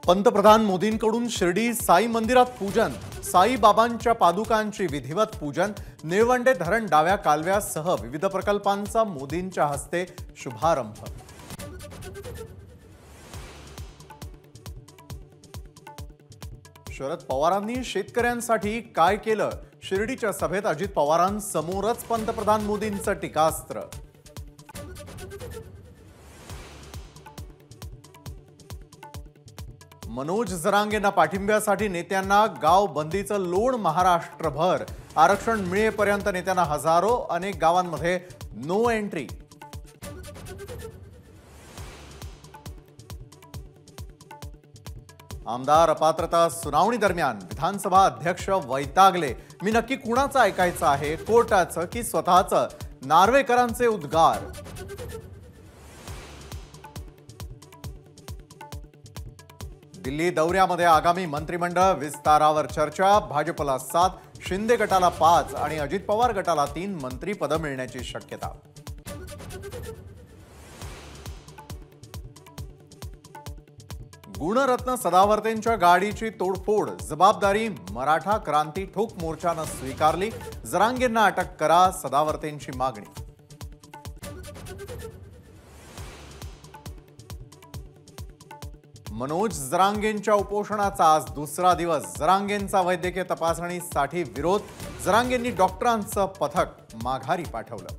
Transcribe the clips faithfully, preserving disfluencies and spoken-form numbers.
पंतप्रधान मोदींकडून शिर्डी साई मंदिरात पूजन, साई बाबांच्या पादुकांची विधिवत पूजन, निळवंडे धरण डाव्या कालव्यासह विविध प्रकल्पांचा मोदींच्या हस्ते शुभारंभ। शरद पवारांनी शेतकऱ्यांसाठी काय केलं? शिर्डीच्या सभेत अजित पवारांसमोरच पंतप्रधान मोदींचं टीकास्त्र। मनोज जरांगेंना पाठिंब्यासाठी नेत्यांना गाव बंदीचं लोण महाराष्ट्रभर। आरक्षण मिळेपर्यंत नेत्यांना हजारो, अनेक गावांमध्ये नो एंट्री। आमदार अपात्रता सुनावणी दरम्यान विधानसभा अध्यक्ष वैतागले। मी नक्की कुणाचं ऐकायचं आहे, कोर्टाचं की स्वतःचं? नार्वेकरांचे उद्गार। दिल्ली दौऱ्यामध्ये आगामी मंत्रिमंडळ विस्तारावर चर्चा। भाजपला सात, शिंदे गटाला पाच आणि अजित पवार गटाला तीन मंत्रिपद मिळण्याची शक्यता। गुणरत्न सदावर्तेंच्या गाडीची तोडफोड, जबाबदारी मराठा क्रांती ठोक मोर्चानं स्वीकारली। जरांगेंना अटक करा, सदावर्तेंची मागणी। मनोज जरांगेंच्या उपोषणाचा आज दुसरा दिवस। जरांगेंचा वैद्यकीय तपासणीसाठी विरोध। जरांगेंनी डॉक्टरांचं पथक माघारी पाठवलं।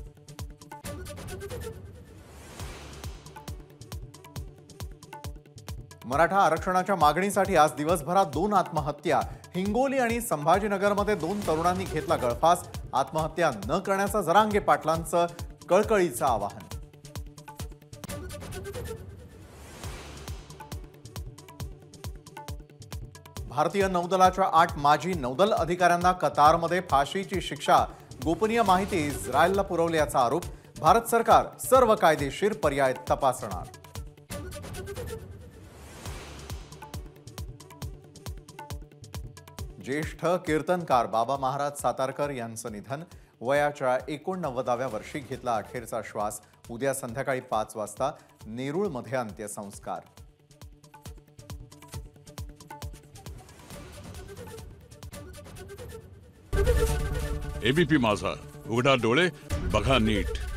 मराठा आरक्षणाच्या मागणीसाठी आज दिवसभरात दोन आत्महत्या। हिंगोली आणि संभाजीनगरमध्ये दोन तरुणांनी घेतला गळफास। आत्महत्या न करण्याचं जरांगे पाटलांचं कळकळीचं आवाहन। भारतीय नौदलाच्या आठ माजी नौदल अधिकाऱ्यांना कतारमध्ये फाशीची शिक्षा। गोपनीय माहिती इस्रायलला पुरवल्याचा आरोप। भारत सरकार सर्व कायदेशीर पर्याय तपासणार। ज्येष्ठ कीर्तनकार बाबा महाराज सातारकर यांचं निधन। वयाच्या एकोणनव्वदाव्या वर्षी घेतला अखेरचा श्वास। उद्या संध्याकाळी पाच वाजता नेरूळमध्ये अंत्यसंस्कार। एबीपी माझा, उघडा डोळे बघा नीट।